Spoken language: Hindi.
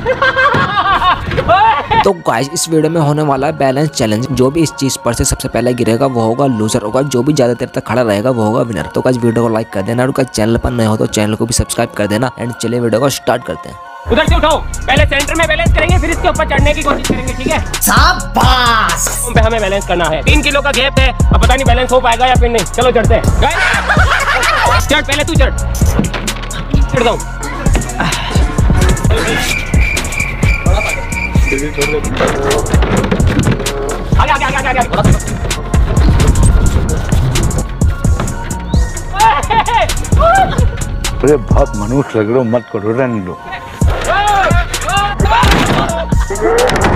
तो गाइस इस वीडियो में होने वाला है बैलेंस चैलेंज। जो भी इस चीज पर से सबसे पहले गिरेगा वो होगा लूजर होगा, जो भी ज्यादा देर तक खड़ा रहेगा वो होगा विनर। तो गाइस वीडियो को लाइक कर देना और गाइस चैनल पर नए हो तो चैनल को भी सब्सक्राइब कर देना। एंड चलिए वीडियो को स्टार्ट करते हैं। उधर से उठाओ, पहले सेंटर में बैलेंस करेंगे, फिर इसके ऊपर चढ़ने की कोशिश करेंगे, ठीक है? शाबाश। पे हमें बैलेंस करना है। 3 किलो का गैप है, अब पता नहीं बैलेंस हो पाएगा या फिर नहीं। चलो चढ़ते हैं। चढ़, पहले तू चढ़। चढ़ जाओ। आगे आगे आगे आगे आगे। अरे बहुत मनुष्य लग रहे हो, मत करो, रहने दो।